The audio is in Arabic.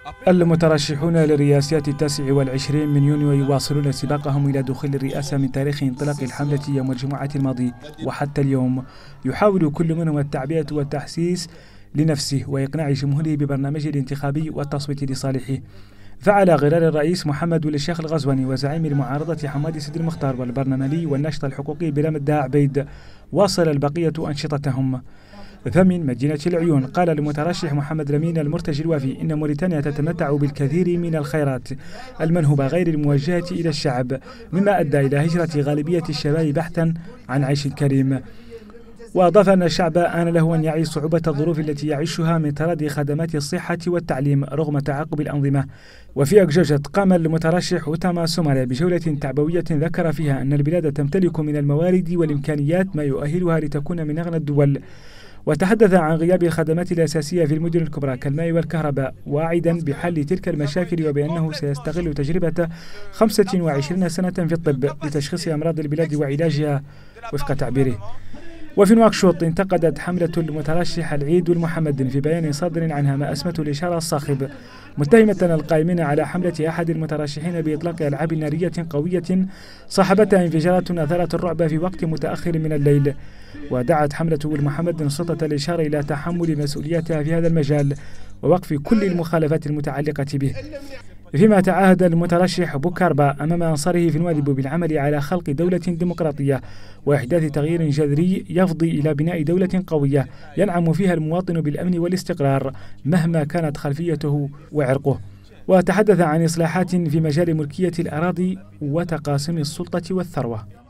المترشحون للرئاسات 29 من يونيو يواصلون سباقهم إلى دخول الرئاسة من تاريخ انطلاق الحملة يوم الجمعة الماضي، وحتى اليوم يحاول كل منهم التعبئة والتحسيس لنفسه وإقناع جمهوره ببرنامجه الانتخابي والتصويت لصالحه. فعلى غرار الرئيس محمد ولي الشيخ الغزواني وزعيم المعارضة حمادي سيد المختار والبرنامجي والناشط الحقوقي بلام الداع عبيد، واصل البقية أنشطتهم. فمن مدينة العيون قال المترشح محمد لمين المرتجي الوافي إن موريتانيا تتمتع بالكثير من الخيرات المنهوبة غير الموجهة إلى الشعب، مما أدى إلى هجرة غالبية الشباب بحثا عن عيش كريم. وأضاف أن الشعب آن له أن يعي صعوبة الظروف التي يعيشها من تردي خدمات الصحة والتعليم رغم تعاقب الأنظمة. وفي أكجوجة قام المترشح أوتاما سوماري بجولة تعبوية ذكر فيها أن البلاد تمتلك من الموارد والإمكانيات ما يؤهلها لتكون من أغنى الدول، وتحدث عن غياب الخدمات الأساسية في المدن الكبرى كالماء والكهرباء، واعدا بحل تلك المشاكل وبأنه سيستغل تجربة 25 سنة في الطب لتشخيص أمراض البلاد وعلاجها وفق تعبيره. وفي نواكشوط انتقدت حملة المترشح العيد المحمد في بيان صادر عنها ما أسمته الإشارة الصاخب، متهمة القائمين على حملة أحد المترشحين بإطلاق ألعاب نارية قوية صاحبتها انفجارات أثارت الرعب في وقت متأخر من الليل. ودعت حملة المحمد سلطة الإشارة إلى تحمل مسؤوليتها في هذا المجال ووقف كل المخالفات المتعلقة به. فيما تعهد المترشح بوكاربا أمام أنصاره في نواديبو بالعمل على خلق دولة ديمقراطية وإحداث تغيير جذري يفضي إلى بناء دولة قوية ينعم فيها المواطن بالأمن والاستقرار مهما كانت خلفيته وعرقه. وتحدث عن إصلاحات في مجال ملكية الأراضي وتقاسم السلطة والثروة.